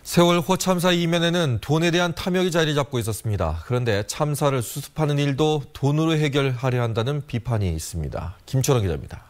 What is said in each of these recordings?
세월 호 참사 이면에는 돈에 대한 탐욕이 자리 잡고 있었습니다. 그런데 참사를 수습하는 일도 돈으로 해결하려 한다는 비판이 있습니다. 김철원 기자입니다.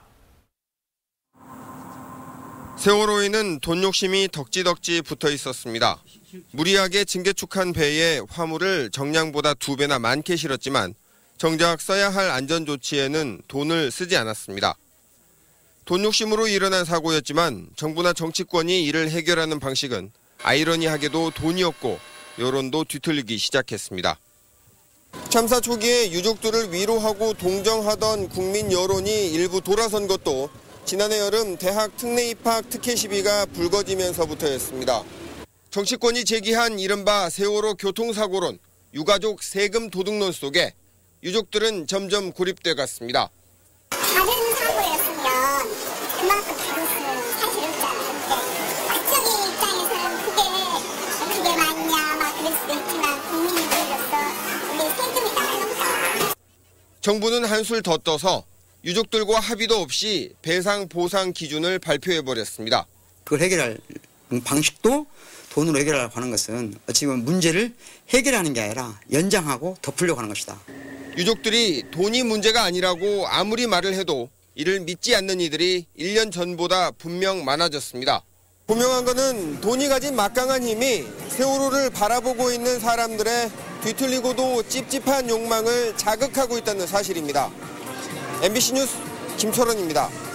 세월호에는 돈 욕심이 덕지덕지 붙어 있었습니다. 무리하게 증개축한 배에 화물을 정량보다 2배나 많게 실었지만 정작 써야 할 안전조치에는 돈을 쓰지 않았습니다. 돈 욕심으로 일어난 사고였지만 정부나 정치권이 이를 해결하는 방식은 아이러니하게도 돈이었고 여론도 뒤틀리기 시작했습니다. 참사 초기에 유족들을 위로하고 동정하던 국민 여론이 일부 돌아선 것도 지난해 여름 대학 특례 입학 특혜 시비가 불거지면서부터였습니다. 정치권이 제기한 이른바 세월호 교통사고론, 유가족 세금 도둑론 속에 유족들은 점점 고립돼 갔습니다. 다른 사고였으면 그만큼 받을 수는 사실 없잖아요. 그쪽의 입장에서는 그게 맞냐 막 그럴 수도 있지만 국민으로서 우리 세금이 나가니까. 정부는 한술 더 떠서 유족들과 합의도 없이 배상 보상 기준을 발표해버렸습니다. 그걸 해결할 방식도 돈으로 해결하려고 하는 것은 어찌 보면 문제를 해결하는 게 아니라 연장하고 덮으려고 하는 것이다. 유족들이 돈이 문제가 아니라고 아무리 말을 해도 이를 믿지 않는 이들이 1년 전보다 분명 많아졌습니다. 분명한 것은 돈이 가진 막강한 힘이 세월호를 바라보고 있는 사람들의 뒤틀리고도 찝찝한 욕망을 자극하고 있다는 사실입니다. MBC 뉴스 김철원입니다.